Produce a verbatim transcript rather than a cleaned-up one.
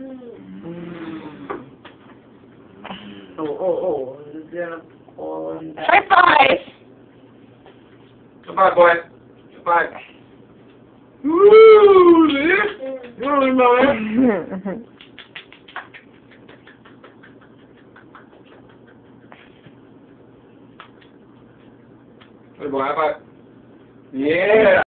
Oh, oh, oh. This is gonna fall in that. High five! High five, boy. High five. Woo! You don't remember that? Hey, boy, high five. Yeah.